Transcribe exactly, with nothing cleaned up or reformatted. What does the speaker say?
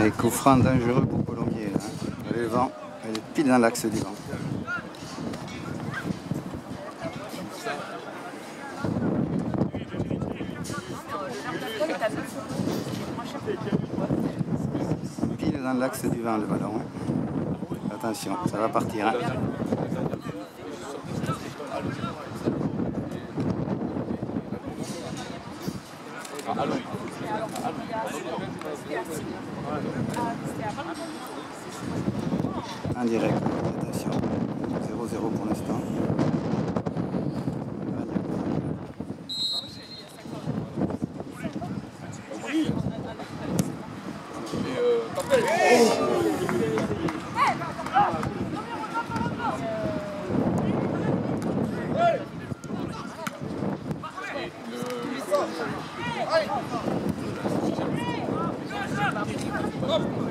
Et coup franc dangereux pour Colombier. Hein. Le vent, elle est pile dans l'axe du vent. Pile dans l'axe du vent le ballon. Hein. Attention, ça va partir. Hein. En direct, attention, zéro zéro pour l'instant. Hop